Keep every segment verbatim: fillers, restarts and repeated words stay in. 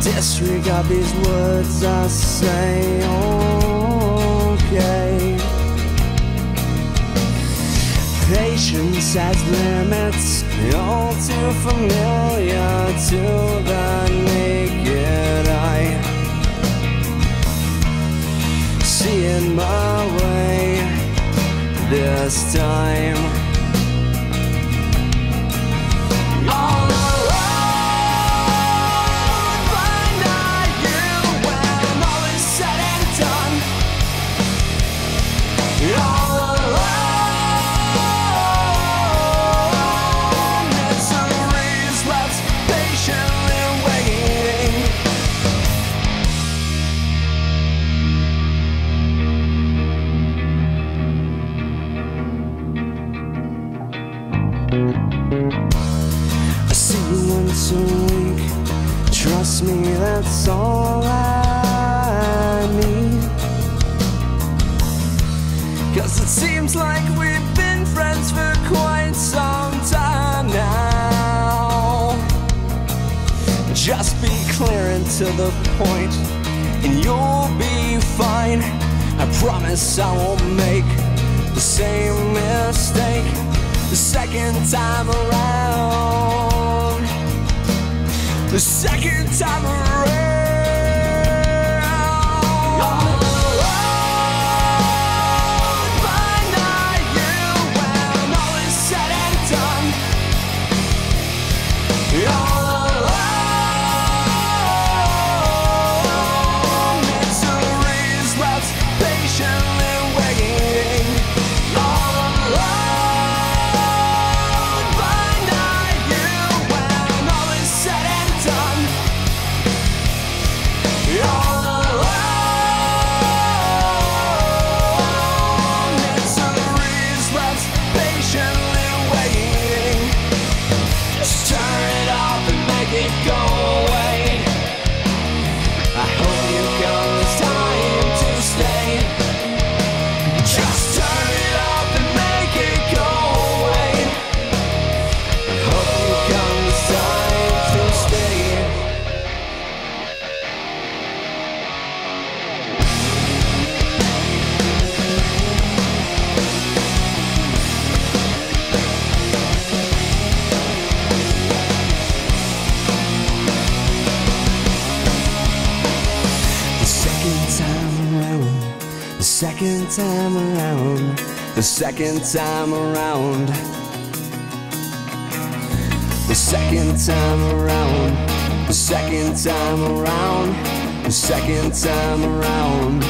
Disregard these words I say, okay. Patience has limits, all too familiar to the naked eye. Seeing my way this time. All alone, find out you when all is said and done. All alone, misery's left patiently waiting. I see you once a week. Trust me, that's all I need. 'Cause it seems like we've been friends for quite some time now. Just be clear and to the point, and you'll be fine. I promise I won't make the same mistake the second time around. The second time around. All alone, find out you when all is said and done. All alone, misery's left patiently waiting. All alone, find out you when all is said and done. All alone, misery's left patiently waiting. Just turn it off and make it go away. I hope you come this time to stay. Just turn it off and make it go away. I hope you come this time to stay. The second time around, the second time around, the second time around, the second time around, the second time around, the second time around,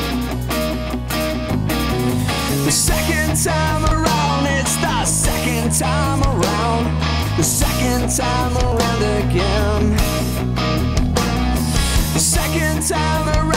the second time around, it's the second time around, the second time around again, the second time around.